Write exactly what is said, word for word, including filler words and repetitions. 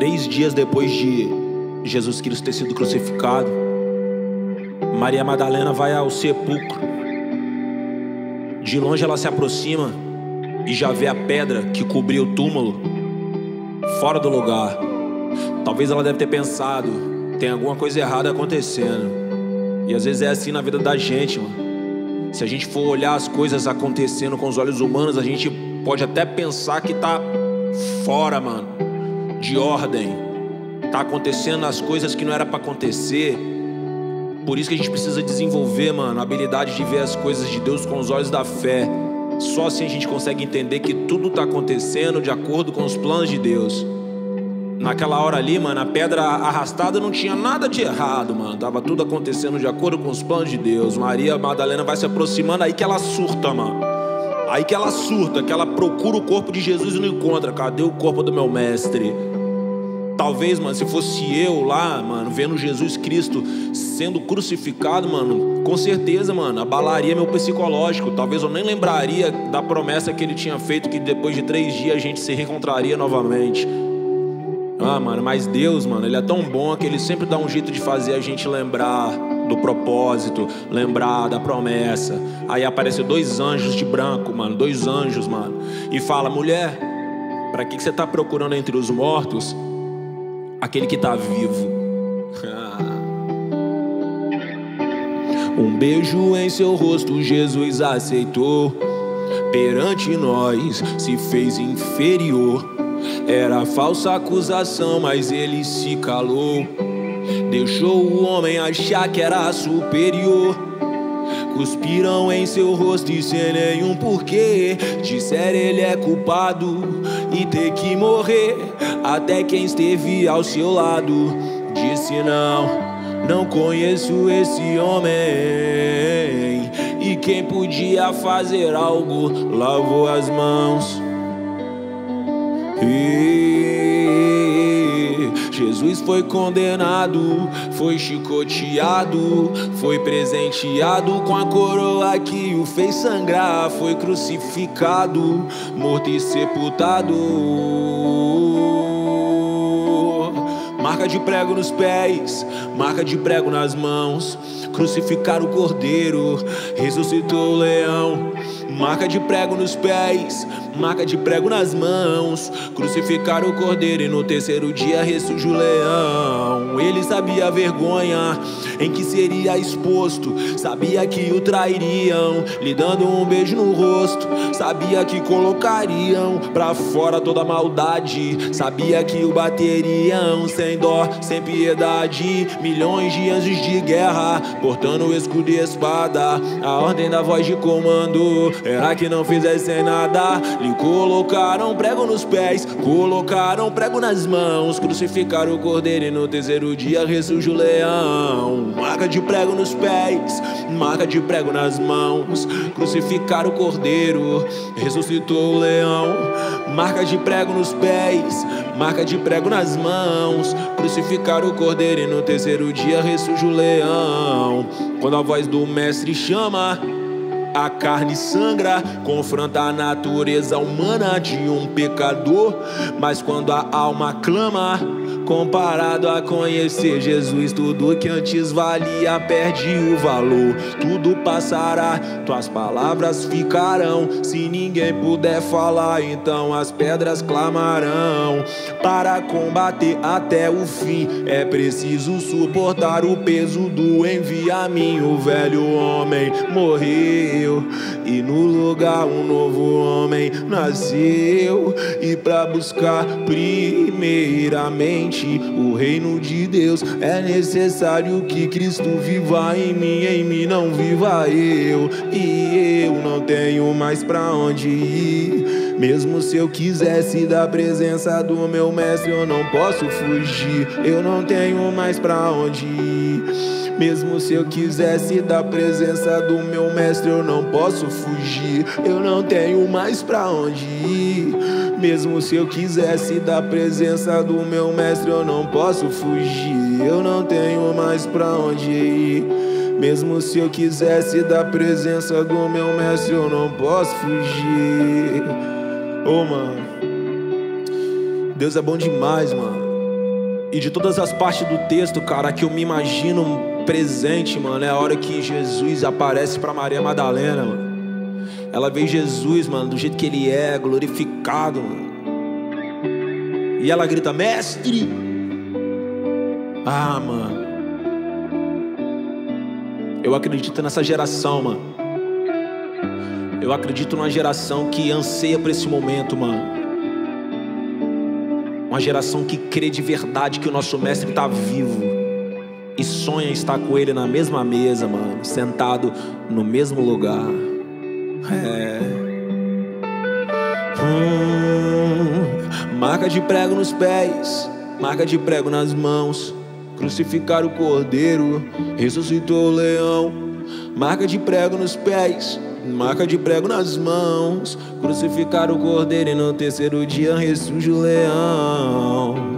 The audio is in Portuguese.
Três dias depois de Jesus Cristo ter sido crucificado, Maria Madalena vai ao sepulcro. De longe ela se aproxima e já vê a pedra que cobria o túmulo fora do lugar. Talvez ela deve ter pensado: tem alguma coisa errada acontecendo. E às vezes é assim na vida da gente, mano. Se a gente for olhar as coisas acontecendo com os olhos humanos, a gente pode até pensar que tá fora, mano, de ordem. Tá acontecendo as coisas que não era pra acontecer. Por isso que a gente precisa desenvolver, mano, a habilidade de ver as coisas de Deus com os olhos da fé. Só assim a gente consegue entender que tudo tá acontecendo de acordo com os planos de Deus. Naquela hora ali, mano, a pedra arrastada não tinha nada de errado, mano. Tava tudo acontecendo de acordo com os planos de Deus. Maria Madalena vai se aproximando, aí que ela surta, mano. Aí que ela surta, que ela procura o corpo de Jesus e não encontra. Cadê o corpo do meu mestre? Talvez, mano, se fosse eu lá, mano, vendo Jesus Cristo sendo crucificado, mano, com certeza, mano, abalaria meu psicológico. Talvez eu nem lembraria da promessa que ele tinha feito, que depois de três dias a gente se reencontraria novamente. Ah, mano, mas Deus, mano, Ele é tão bom que Ele sempre dá um jeito de fazer a gente lembrar do propósito, lembrar da promessa. Aí aparecem dois anjos de branco, mano, dois anjos, mano, e fala: mulher, pra que que você tá procurando entre os mortos aquele que tá vivo? Um beijo em seu rosto Jesus aceitou, perante nós se fez inferior. Era falsa acusação, mas ele se calou. Deixou o homem achar que era superior. Cuspiram em seu rosto e sem nenhum porquê. Disseram ele é culpado e ter que morrer. Até quem esteve ao seu lado disse: não, não conheço esse homem. E quem podia fazer algo lavou as mãos. E Jesus foi condenado, foi chicoteado, foi presenteado com a coroa que o fez sangrar. Foi crucificado, morto e sepultado. Marca de prego nos pés, marca de prego nas mãos. Crucificaram o cordeiro, ressuscitou o leão. Marca de prego nos pés, marca de prego nas mãos. Crucificaram o cordeiro e no terceiro dia ressurge o leão. Ele sabia a vergonha em que seria exposto, sabia que o trairiam, lhe dando um beijo no rosto. Sabia que colocariam pra fora toda a maldade, sabia que o bateriam sem dó, sem piedade. Milhões de anjos de guerra, portando o escudo e espada. A ordem da voz de comando era que não fizessem nada. Lhe colocaram prego nos pés, colocaram prego nas mãos. Crucificaram o cordeiro e no terceiro dia ressurge o leão. Marca de prego nos pés, marca de prego nas mãos. Crucificaram o cordeiro, ressuscitou o leão. Marca de prego nos pés, marca de prego nas mãos. Crucificaram o cordeiro e no terceiro dia ressurge o leão. Quando a voz do mestre chama, a carne sangra, confronta a natureza humana de um pecador. Mas quando a alma clama, comparado a conhecer Jesus, tudo que antes valia perde o valor. Tudo passará, tuas palavras ficarão. Se ninguém puder falar, então as pedras clamarão. Para combater até o fim é preciso suportar o peso do envia-mim. O velho homem morreu e no lugar um novo homem nasceu. E pra buscar primeiramente o reino de Deus é necessário que Cristo viva em mim, em mim não viva eu. E eu não tenho mais pra onde ir. Mesmo se eu quisesse da presença do meu mestre, eu não posso fugir. Eu não tenho mais pra onde ir. Mesmo se eu quisesse da presença do meu mestre, eu não posso fugir. Eu não tenho mais pra onde ir. Mesmo se eu quisesse da presença do meu mestre, eu não posso fugir. Eu não tenho mais pra onde ir. Mesmo se eu quisesse da presença do meu mestre, eu não posso fugir. Ô, oh, mano, Deus é bom demais, mano. E de todas as partes do texto, cara, que eu me imagino presente, mano, é a hora que Jesus aparece pra Maria Madalena, mano. Ela vê Jesus, mano, do jeito que ele é, glorificado, mano. E ela grita, mestre! Ah, mano. Eu acredito nessa geração, mano. Eu acredito numa geração que anseia por esse momento, mano. Uma geração que crê de verdade que o nosso mestre tá vivo e sonha estar com ele na mesma mesa, mano, sentado no mesmo lugar. É. Hum, marca de prego nos pés, marca de prego nas mãos. Crucificaram o cordeiro, ressuscitou o leão. Marca de prego nos pés, marca de prego nas mãos. Crucificaram o cordeiro e no terceiro dia ressurge o leão.